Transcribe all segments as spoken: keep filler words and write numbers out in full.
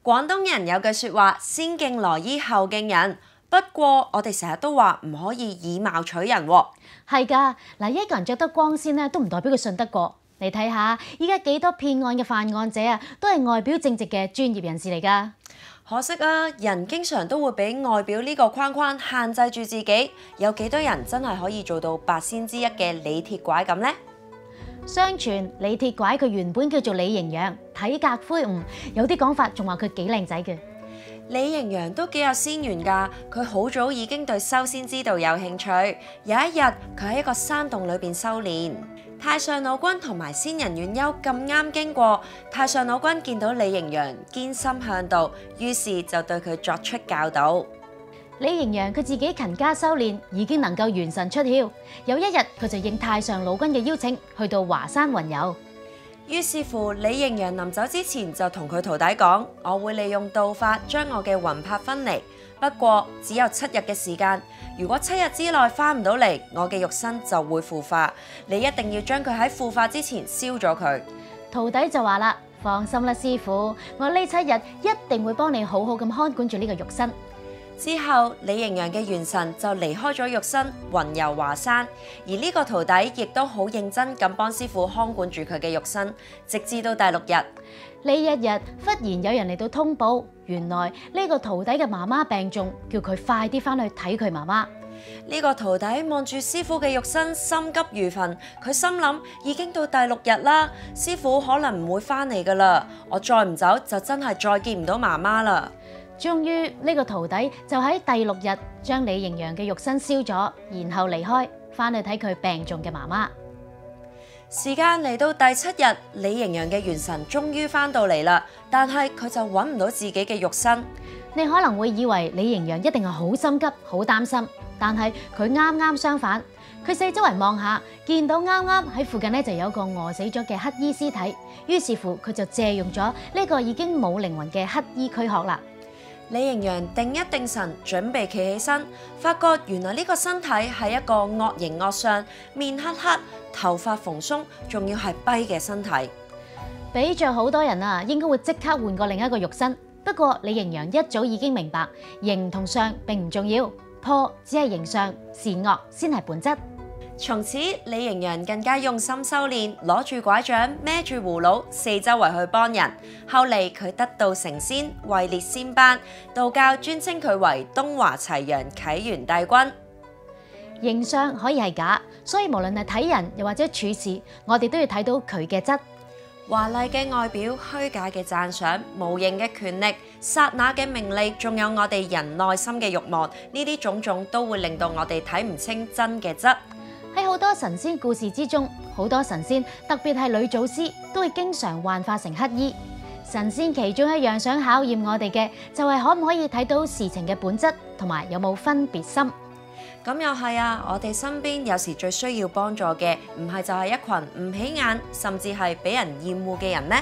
廣東人有句説話，先敬羅衣後敬人。不過我哋成日都話唔可以以貌取人喎。 係㗎，嗱，一個人着得光鮮咧，都唔代表佢信得過。你睇下，依家幾多騙案嘅犯案者啊，都係外表正直嘅專業人士嚟㗎。 可惜啊，人經常都會俾外表呢個框框限制住自己。有幾多人真係可以做到八仙之一嘅李鐵拐咁呢？ 相傳李鐵拐佢原本叫做李盈陽，體格魁梧，有啲講法仲話佢幾靚仔嘅。 李盈陽都幾有仙緣㗎，佢好早已經對修仙之道有興趣。有一日，佢喺一個山洞裏邊修煉，太上老君同埋仙人遠幽咁啱經過，太上老君見到李盈陽堅心向道，於是就對佢作出教導。 李盈陽佢自己勤加修煉，已經能夠元神出竅。有一日，佢就應太上老君嘅邀請，去到華山雲遊。 於是乎，李盈陽臨走之前就同佢徒弟講：我會利用道法將我嘅魂魄分離，不過只有七日嘅時間。如果七日之內翻唔到嚟，我嘅肉身就會腐化。你一定要將佢喺腐化之前燒咗佢。 徒弟就話啦：放心啦，師傅，我呢七日一定會幫你好好咁看管住呢個肉身。 之後，李盈陽嘅元神就離開咗肉身，雲遊華山。而呢個徒弟亦都好認真咁幫師傅看管住佢嘅肉身，直至到第六日。 呢一日，忽然有人嚟到通報，原來呢個徒弟嘅媽媽病重，叫佢快啲翻去睇佢媽媽。 呢個徒弟望住師傅嘅肉身，心急如焚。佢心諗：已經到第六日啦，師傅可能唔會翻嚟噶啦，我再唔走就真係再見唔到媽媽啦。 終於呢個徒弟就喺第六日將李盈陽嘅肉身燒咗，然後離開，翻去睇佢病重嘅媽媽。 時間嚟到第七日，李盈陽嘅元神終於翻到嚟啦，但係佢就揾唔到自己嘅肉身。 你可能會以為李盈陽一定係好心急、好擔心，但係佢啱啱相反。佢四周圍望下，見到啱啱喺附近呢就有個餓死咗嘅乞衣屍體，於是乎佢就借用咗呢個已經冇靈魂嘅乞衣軀殼啦。 李盈陽定一定神，準備企起身，發覺原來呢個身體係一個惡形惡相、面黑黑、頭髮蓬鬆，仲要係跛嘅身體。 俾着好多人啊，應該會即刻換過另一個肉身。不過李盈陽一早已經明白，形同相並唔重要，破只係形相，善惡先係本質。 從此，李盈陽更加用心修煉，攞住拐杖，孭住葫蘆，四周圍去幫人。後嚟佢得道成仙，位列仙班，道教尊稱佢為東華齊陽啟元帝君。 形相可以係假，所以無論係睇人又或者處事，我哋都要睇到佢嘅質。 華麗嘅外表、虛假嘅讚賞、無形嘅權力、剎那嘅名利，仲有我哋人內心嘅慾望，呢啲種種都會令到我哋睇唔清真嘅質。 喺好多神仙故事之中，好多神仙，特別係女祖師，都會經常幻化成乞衣。神仙其中一樣想考驗我哋嘅，就係可唔可以睇到事情嘅本質，同埋有冇分別心。 咁又係啊！我哋身邊有時最需要幫助嘅，唔係就係一群唔起眼，甚至係俾人厭惡嘅人咩？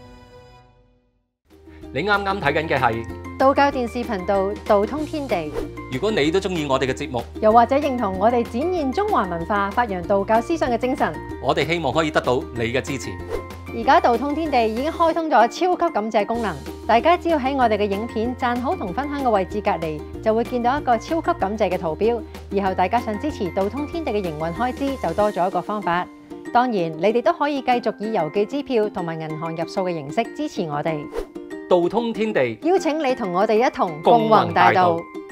你啱啱睇緊嘅係道教電視頻道道通天地。 如果你都中意我哋嘅節目， 又或者認同我哋展現中華文化、發揚道教思想嘅精神， 我哋希望可以得到你嘅支持。 而家道通天地已經開通咗超級感謝功能，大家只要喺我哋嘅影片讚好同分享嘅位置隔離，就會見到一個超級感謝嘅圖標。以後大家想支持道通天地嘅營運開支，就多咗一個方法。當然，你哋都可以繼續以郵寄支票同埋銀行入數嘅形式支持我哋。 道通天地， 邀請你同我哋一同共弘大道。